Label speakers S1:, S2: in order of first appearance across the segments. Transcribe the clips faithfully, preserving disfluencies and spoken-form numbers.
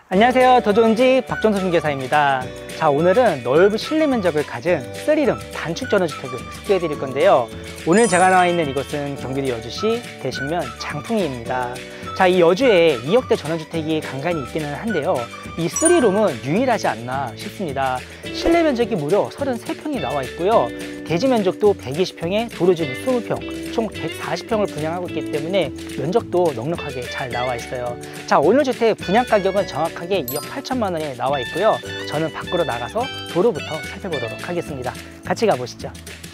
S1: 안녕하세요. 더 좋은 집 박정수 중개사입니다. 자, 오늘은 넓은 실내 면적을 가진 쓰리룸 단축 전원주택을 소개해 드릴 건데요. 오늘 제가 나와 있는 이곳은 경기도 여주시 대신면 장풍리입니다. 자, 이 여주에 이억대 전원주택이 간간히 있기는 한데요. 이 쓰리룸은 유일하지 않나 싶습니다. 실내 면적이 무려 서른세 평이 나와 있고요. 대지 면적도 백이십 평에 도로지는 이십 평, 총 백사십 평을 분양하고 있기 때문에 면적도 넉넉하게 잘 나와 있어요. 자, 오늘 주택 분양 가격은 정확하게 이억 팔천만 원에 나와 있고요. 저는 밖으로 나가서 도로부터 살펴보도록 하겠습니다. 같이 가보시죠.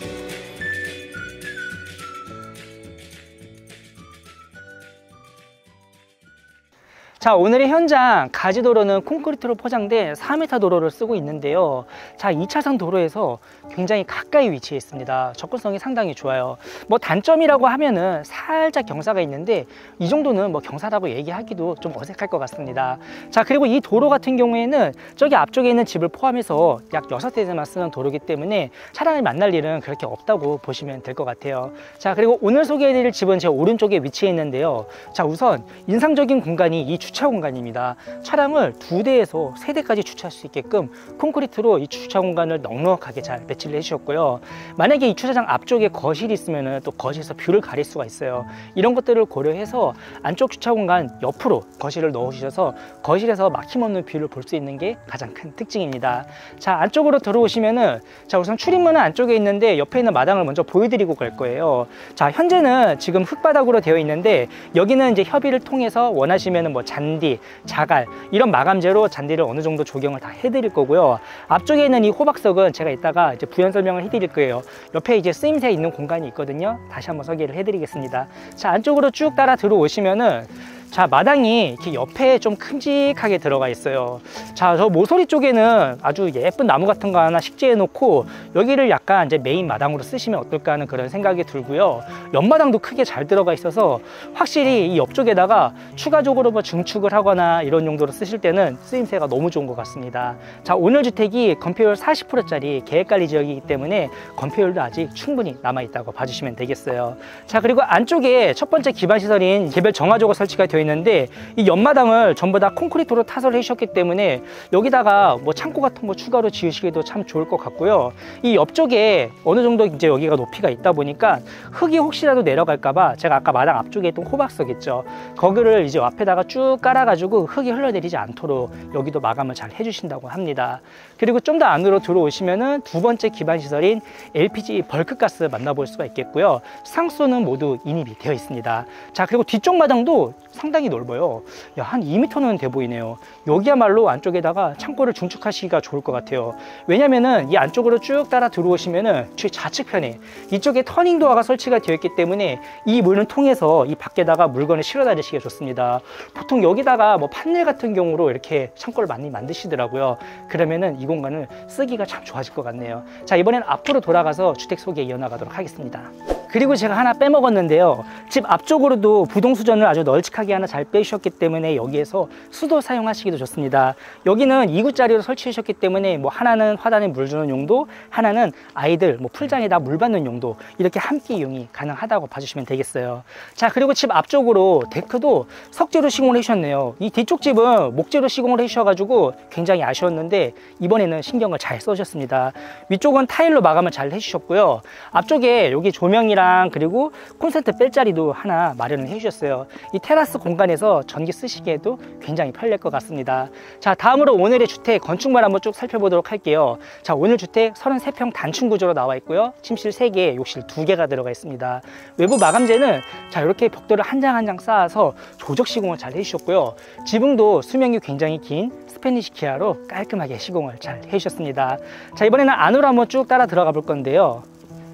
S1: 자, 오늘의 현장 가지도로는 콘크리트로 포장된 사 미터 도로를 쓰고 있는데요. 자, 이 차선 도로에서 굉장히 가까이 위치해 있습니다. 접근성이 상당히 좋아요. 뭐 단점이라고 하면은 살짝 경사가 있는데 이 정도는 뭐 경사라고 얘기하기도 좀 어색할 것 같습니다. 자, 그리고 이 도로 같은 경우에는 저기 앞쪽에 있는 집을 포함해서 약 여섯 대에만 쓰는 도로이기 때문에 차량을 만날 일은 그렇게 없다고 보시면 될 것 같아요. 자, 그리고 오늘 소개해드릴 집은 제 오른쪽에 위치해 있는데요. 자, 우선 인상적인 공간이 이 주차 공간입니다. 차량을 두 대에서 세 대까지 주차할 수 있게끔 콘크리트로 이 주차 공간을 넉넉하게 잘 배치를 해주셨고요. 만약에 이 주차장 앞쪽에 거실이 있으면 또 거실에서 뷰를 가릴 수가 있어요. 이런 것들을 고려해서 안쪽 주차 공간 옆으로 거실을 넣어주셔서 거실에서 막힘없는 뷰를 볼 수 있는 게 가장 큰 특징입니다. 자, 안쪽으로 들어오시면은 자, 우선 출입문은 안쪽에 있는데 옆에 있는 마당을 먼저 보여드리고 갈 거예요. 자, 현재는 지금 흙바닥으로 되어 있는데 여기는 이제 협의를 통해서 원하시면은 뭐 잔 잔디, 자갈 이런 마감재로 잔디를 어느 정도 조경을 다 해드릴 거고요. 앞쪽에 있는 이 호박석은 제가 이따가 이제 부연 설명을 해드릴 거예요. 옆에 이제 쓰임새 있는 공간이 있거든요. 다시 한번 소개를 해드리겠습니다. 자, 안쪽으로 쭉 따라 들어오시면은 자, 마당이 이렇게 옆에 좀 큼직하게 들어가 있어요. 자, 저 모서리 쪽에는 아주 예쁜 나무 같은 거 하나 식재해 놓고 여기를 약간 이제 메인 마당으로 쓰시면 어떨까 하는 그런 생각이 들고요. 옆마당도 크게 잘 들어가 있어서 확실히 이 옆쪽에다가 추가적으로 뭐 증축을 하거나 이런 용도로 쓰실 때는 쓰임새가 너무 좋은 것 같습니다. 자, 오늘 주택이 건폐율 사십 퍼센트짜리 계획관리 지역이기 때문에 건폐율도 아직 충분히 남아있다고 봐주시면 되겠어요. 자, 그리고 안쪽에 첫 번째 기반시설인 개별 정화조가 설치가 되어 있는데 이 옆마당을 전부 다 콘크리트로 타설을 해주셨기 때문에 여기다가 뭐 창고 같은 거 추가로 지으시기도 참 좋을 것 같고요. 이 옆쪽에 어느 정도 이제 여기가 높이가 있다 보니까 흙이 혹시라도 내려갈까봐 제가 아까 마당 앞쪽에 있던 호박석 있죠. 거기를 이제 앞에다가 쭉 깔아가지고 흙이 흘러내리지 않도록 여기도 마감을 잘 해주신다고 합니다. 그리고 좀 더 안으로 들어오시면은 두 번째 기반 시설인 엘피지 벌크가스 만나볼 수가 있겠고요. 상수는 모두 인입이 되어 있습니다. 자, 그리고 뒤쪽 마당도 상당히 넓어요. 야, 한 이 미터는 돼 보이네요. 여기야말로 안쪽에다가 창고를 중축하시기가 좋을 것 같아요. 왜냐면은 이 안쪽으로 쭉 따라 들어오시면은 제 좌측편에 이쪽에 터닝 도어가 설치가 되어 있기 때문에 이 문을 통해서 이 밖에다가 물건을 실어 다니시기가 좋습니다. 보통 여기다가 뭐 판넬 같은 경우로 이렇게 창고를 많이 만드시더라고요. 그러면은 이 공간을 쓰기가 참 좋아질 것 같네요. 자, 이번엔 앞으로 돌아가서 주택 소개 이어나가도록 하겠습니다. 그리고 제가 하나 빼먹었는데요. 집 앞쪽으로도 부동수전을 아주 널찍하게 하나 잘 빼주셨기 때문에 여기에서 수도 사용하시기도 좋습니다. 여기는 이 구짜리로 설치해 주셨기 때문에 뭐 하나는 화단에 물 주는 용도, 하나는 아이들 뭐 풀장에다 물 받는 용도, 이렇게 함께 이용이 가능하다고 봐주시면 되겠어요. 자, 그리고 집 앞쪽으로 데크도 석재로 시공을 해주셨네요. 이 뒤쪽 집은 목재로 시공을 해주셔가지고 굉장히 아쉬웠는데 이번에는 신경을 잘 써주셨습니다. 위쪽은 타일로 마감을 잘 해주셨고요. 앞쪽에 여기 조명이랑 그리고 콘센트 뺄 자리도 하나 마련을 해주셨어요. 이 테라스 공간에서 전기 쓰시기에도 굉장히 편리할 것 같습니다. 자, 다음으로 오늘의 주택 건축물 한번 쭉 살펴보도록 할게요. 자, 오늘 주택 서른세 평 단층 구조로 나와 있고요. 침실 세 개, 욕실 두 개가 들어가 있습니다. 외부 마감재는 자, 이렇게 벽돌을 한 장 한 장 쌓아서 조적 시공을 잘 해주셨고요. 지붕도 수명이 굉장히 긴 스패니시 키아로 깔끔하게 시공을 잘 해주셨습니다. 자, 이번에는 안으로 한번 쭉 따라 들어가 볼 건데요.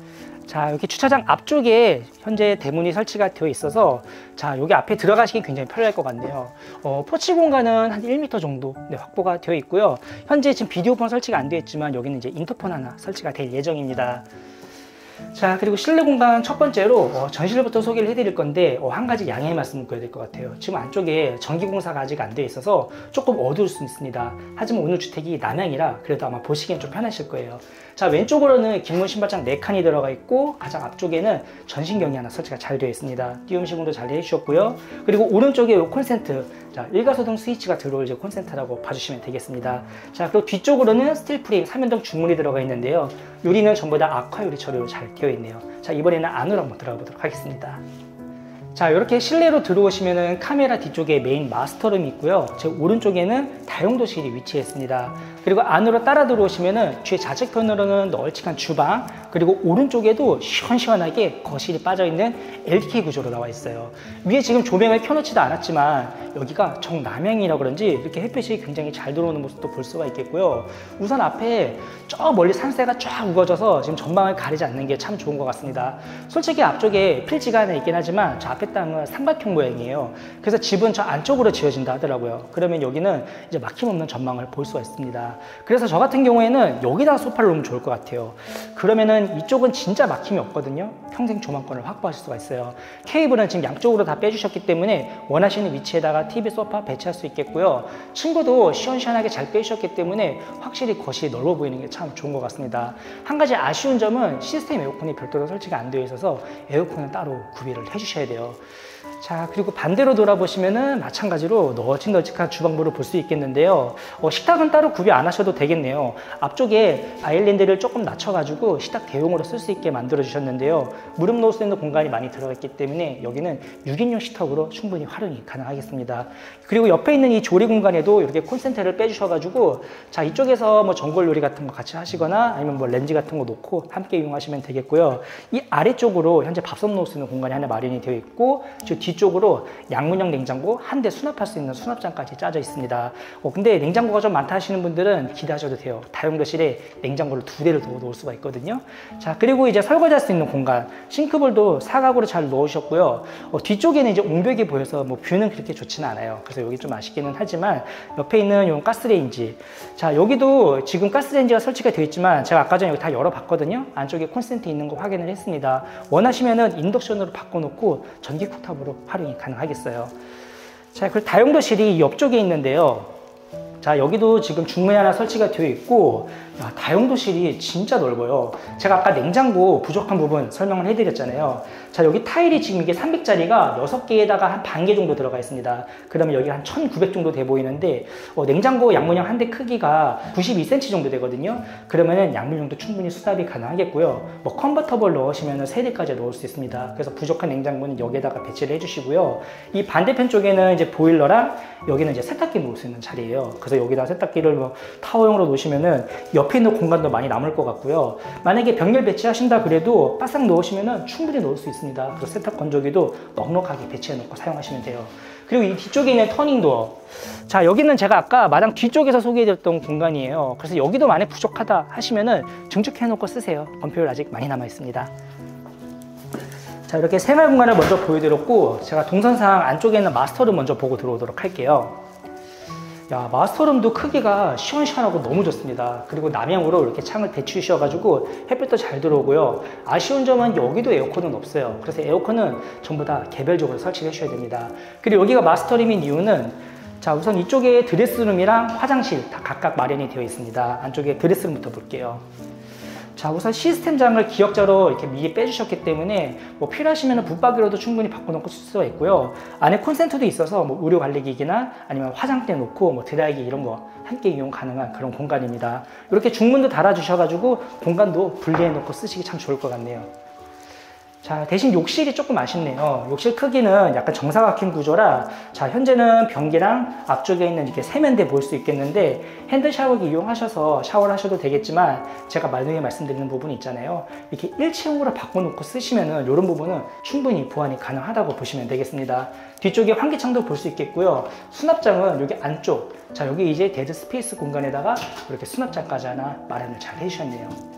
S1: 자, 여기 주차장 앞쪽에 현재 대문이 설치가 되어 있어서 자, 여기 앞에 들어가시기 굉장히 편리할 것 같네요. 어, 포치 공간은 한 일 미터 정도 네, 확보가 되어 있고요. 현재 지금 비디오폰 설치가 안 되어 있지만 여기는 이제 인터폰 하나 설치가 될 예정입니다. 자, 그리고 실내 공간 첫 번째로 어, 전실부터 소개를 해드릴 건데 어, 한 가지 양해 말씀을 드려야 될 것 같아요. 지금 안쪽에 전기공사가 아직 안 되어 있어서 조금 어두울 수 있습니다. 하지만 오늘 주택이 남향이라 그래도 아마 보시기엔 좀 편하실 거예요. 자, 왼쪽으로는 긴문 신발장 네 칸이 들어가 있고 가장 앞쪽에는 전신경이 하나 설치가 잘 되어 있습니다. 띄움 시공도 잘 해주셨고요. 그리고 오른쪽에 이 콘센트, 자, 일가소등 스위치가 들어올 이제 콘센트라고 봐주시면 되겠습니다. 자, 그리고 뒤쪽으로는 스틸 프레임 삼 연동 중문이 들어가 있는데요. 유리는 전부 다 아쿠아 유리 처리로 잘 되어 있네요. 자, 이번에는 안으로 한번 들어가 보도록 하겠습니다. 자, 이렇게 실내로 들어오시면은 카메라 뒤쪽에 메인 마스터룸이 있고요. 제 오른쪽에는 다용도실이 위치해 있습니다. 그리고 안으로 따라 들어오시면은 뒤에 좌측편으로는 널찍한 주방, 그리고 오른쪽에도 시원시원하게 거실이 빠져있는 엘디케이 구조로 나와 있어요. 위에 지금 조명을 켜놓지도 않았지만 여기가 정남향이라 그런지 이렇게 햇빛이 굉장히 잘 들어오는 모습도 볼 수가 있겠고요. 우선 앞에 저 멀리 산세가 쫙 우거져서 지금 전망을 가리지 않는 게 참 좋은 것 같습니다. 솔직히 앞쪽에 필지가 하나 있긴 하지만 저 앞에 땅은 삼각형 모양이에요. 그래서 집은 저 안쪽으로 지어진다 하더라고요. 그러면 여기는 이제 막힘없는 전망을 볼 수가 있습니다. 그래서 저 같은 경우에는 여기다가 소파를 놓으면 좋을 것 같아요. 그러면은 이쪽은 진짜 막힘이 없거든요. 평생 조망권을 확보하실 수가 있어요. 케이블은 지금 양쪽으로 다 빼주셨기 때문에 원하시는 위치에다가 티비, 소파 배치할 수 있겠고요. 층고도 시원시원하게 잘 빼주셨기 때문에 확실히 거실이 넓어 보이는 게 참 좋은 것 같습니다. 한 가지 아쉬운 점은 시스템 에어컨이 별도로 설치가 안 되어 있어서 에어컨은 따로 구비를 해주셔야 돼요. 자, 그리고 반대로 돌아보시면은 마찬가지로 널찍널찍한 주방부를 볼 수 있겠는데요. 어, 식탁은 따로 구비 안 하셔도 되겠네요. 앞쪽에 아일랜드를 조금 낮춰가지고 식탁 대용으로 쓸 수 있게 만들어 주셨는데요. 무릎 놓을 수 있는 공간이 많이 들어가 있기 때문에 여기는 육 인용 식탁으로 충분히 활용이 가능하겠습니다. 그리고 옆에 있는 이 조리 공간에도 이렇게 콘센트를 빼주셔가지고, 자, 이쪽에서 뭐 전골 요리 같은 거 같이 하시거나 아니면 뭐 렌즈 같은 거 놓고 함께 이용하시면 되겠고요. 이 아래쪽으로 현재 밥솥 놓을 수 있는 공간이 하나 마련이 되어 있고, 저 뒤쪽으로 양문형 냉장고 한 대 수납할 수 있는 수납장까지 짜져 있습니다. 어, 근데 냉장고가 좀 많다 하시는 분들은 기대하셔도 돼요. 다용도실에 냉장고를 두 대를 더 놓을 수가 있거든요. 자, 그리고 이제 설거지할 수 있는 공간, 싱크볼도 사각으로 잘 넣으셨고요. 어, 뒤쪽에는 이제 옹벽이 보여서 뭐 뷰는 그렇게 좋지는 않아요. 그래서 여기 좀 아쉽기는 하지만 옆에 있는 이 가스레인지, 자, 여기도 지금 가스레인지가 설치가 되어 있지만 제가 아까 전에 여기 다 열어봤거든요. 안쪽에 콘센트 있는 거 확인을 했습니다. 원하시면은 인덕션으로 바꿔놓고 전기 쿡탑으로 활용이 가능하겠어요. 자, 그리고 다용도실이 옆쪽에 있는데요. 자, 여기도 지금 중문이 하나 설치가 되어 있고, 야, 다용도실이 진짜 넓어요. 제가 아까 냉장고 부족한 부분 설명을 해드렸잖아요. 자, 여기 타일이 지금 이게 삼백 짜리가 여섯 개에다가 한 반 개 정도 들어가 있습니다. 그러면 여기 한 천구백 정도 돼 보이는데, 어, 냉장고 양문형 한 대 크기가 구십이 센티미터 정도 되거든요. 그러면은 양문형도 충분히 수납이 가능하겠고요. 뭐 컨버터블 넣으시면 세 대까지 넣을 수 있습니다. 그래서 부족한 냉장고는 여기에다가 배치를 해주시고요. 이 반대편 쪽에는 이제 보일러랑 여기는 이제 세탁기 놓을 수 있는 자리예요. 그래서 여기다 세탁기를 뭐 타워용으로 놓으시면은 옆에 있는 공간도 많이 남을 것 같고요. 만약에 병렬 배치하신다 그래도 바싹 넣으시면은 충분히 넣을 수 있습니다. 그리고 세탁 건조기도 넉넉하게 배치해 놓고 사용하시면 돼요. 그리고 이 뒤쪽에 있는 터닝도어, 자, 여기는 제가 아까 마당 뒤쪽에서 소개해드렸던 공간이에요. 그래서 여기도 만약 부족하다 하시면은 증축해 놓고 쓰세요. 건폐율 아직 많이 남아 있습니다. 자, 이렇게 생활 공간을 먼저 보여드렸고, 제가 동선상 안쪽에 있는 마스터룸 먼저 보고 들어오도록 할게요. 야, 마스터룸도 크기가 시원시원하고 너무 좋습니다. 그리고 남향으로 이렇게 창을 대치우셔가지고 햇빛도 잘 들어오고요. 아쉬운 점은 여기도 에어컨은 없어요. 그래서 에어컨은 전부 다 개별적으로 설치를 해주셔야 됩니다. 그리고 여기가 마스터룸인 이유는, 자, 우선 이쪽에 드레스룸이랑 화장실 다 각각 마련이 되어 있습니다. 안쪽에 드레스룸부터 볼게요. 자, 우선 시스템장을 기역자로 이렇게 미리 빼주셨기 때문에 뭐 필요하시면 붙박이로도 충분히 바꿔놓고 쓸 수가 있고요. 안에 콘센트도 있어서 뭐 의료 관리기기나 아니면 화장대 놓고 뭐 드라이기 이런 거 함께 이용 가능한 그런 공간입니다. 이렇게 중문도 달아주셔가지고 공간도 분리해 놓고 쓰시기 참 좋을 것 같네요. 자, 대신 욕실이 조금 아쉽네요. 욕실 크기는 약간 정사각형 구조라, 자, 현재는 변기랑 앞쪽에 있는 이렇게 세면대 볼 수 있겠는데 핸드 샤워기 이용하셔서 샤워를 하셔도 되겠지만, 제가 말등에 말씀드리는 부분이 있잖아요. 이렇게 일체형으로 바꿔놓고 쓰시면은 이런 부분은 충분히 보완이 가능하다고 보시면 되겠습니다. 뒤쪽에 환기창도 볼 수 있겠고요. 수납장은 여기 안쪽, 자, 여기 이제 데드 스페이스 공간에다가 이렇게 수납장까지 하나 마련을 잘 해주셨네요.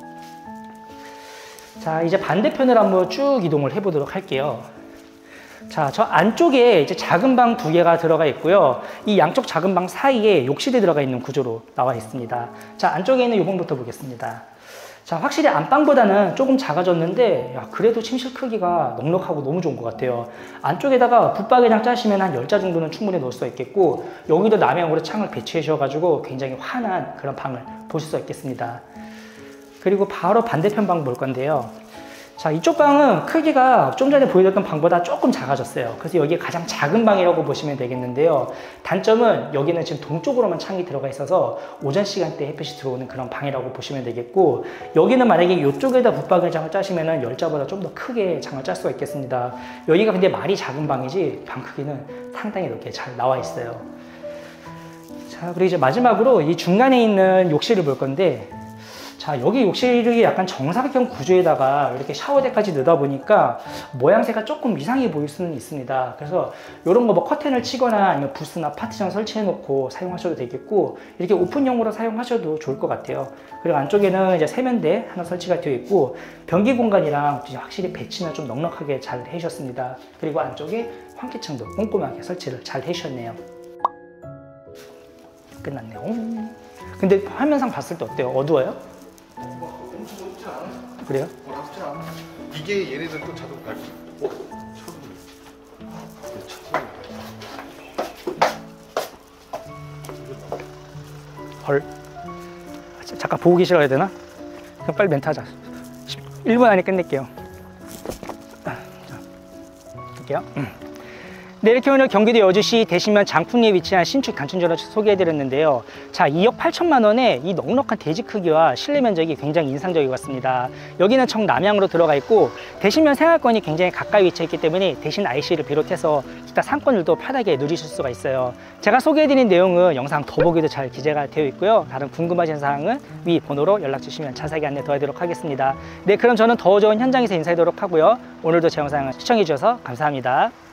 S1: 자, 이제 반대편으로 한번 쭉 이동을 해보도록 할게요. 자, 저 안쪽에 이제 작은 방 두 개가 들어가 있고요. 이 양쪽 작은 방 사이에 욕실이 들어가 있는 구조로 나와 있습니다. 자, 안쪽에 있는 이 방부터 보겠습니다. 자, 확실히 안방보다는 조금 작아졌는데 야, 그래도 침실 크기가 넉넉하고 너무 좋은 것 같아요. 안쪽에다가 붙박이장 짜시면 한 열 자 정도는 충분히 넣을 수 있겠고, 여기도 남향으로 창을 배치해 주셔가지고 굉장히 환한 그런 방을 보실 수 있겠습니다. 그리고 바로 반대편 방 볼 건데요. 자, 이쪽 방은 크기가 좀 전에 보여줬던 방보다 조금 작아졌어요. 그래서 여기 가장 작은 방이라고 보시면 되겠는데요. 단점은 여기는 지금 동쪽으로만 창이 들어가 있어서 오전 시간대 햇빛이 들어오는 그런 방이라고 보시면 되겠고, 여기는 만약에 이쪽에다 붙박이장을 짜시면 열 자보다 좀 더 크게 장을 짤 수가 있겠습니다. 여기가 근데 말이 작은 방이지 방 크기는 상당히 이렇게 잘 나와 있어요. 자, 그리고 이제 마지막으로 이 중간에 있는 욕실을 볼 건데, 자, 여기 욕실이 약간 정사각형 구조에다가 이렇게 샤워대까지 넣다 보니까 모양새가 조금 이상해 보일 수는 있습니다. 그래서 이런 거 뭐 커튼을 치거나 아니면 부스나 파티션 설치해 놓고 사용하셔도 되겠고, 이렇게 오픈형으로 사용하셔도 좋을 것 같아요. 그리고 안쪽에는 이제 세면대 하나 설치가 되어 있고, 변기 공간이랑 확실히 배치는 좀 넉넉하게 잘 해주셨습니다. 그리고 안쪽에 환기창도 꼼꼼하게 설치를 잘 해주셨네요. 끝났네요. 근데 화면상 봤을 때 어때요? 어두워요?
S2: 엄청 높지 않아?
S1: 그래요?
S2: 어, 나쁘지 않아. 이게 얘네들 또 자동 밝기. 어? 쳐도
S1: 헐. 잠깐 보고 계시라 해야 되나? 그럼 빨리 멘트 하자. 일 분 안에 끝낼게요. 자, 할게요. 네, 이렇게 오늘 경기도 여주시 대신면 장풍리에 위치한 신축 단층주를 소개해드렸는데요. 자, 이억 팔천만 원에 이 넉넉한 대지 크기와 실내 면적이 굉장히 인상적인 것 같습니다. 여기는 정남향으로 들어가 있고, 대신면 생활권이 굉장히 가까이 위치했기 때문에 대신 아이씨를 비롯해서 기타 상권들도 편하게 누리실 수가 있어요. 제가 소개해드린 내용은 영상 더보기도 잘 기재가 되어 있고요. 다른 궁금하신 사항은 위 번호로 연락 주시면 자세하게 안내 도와드리도록 하겠습니다. 네, 그럼 저는 더 좋은 현장에서 인사드리도록 하고요. 오늘도 제 영상을 시청해 주셔서 감사합니다.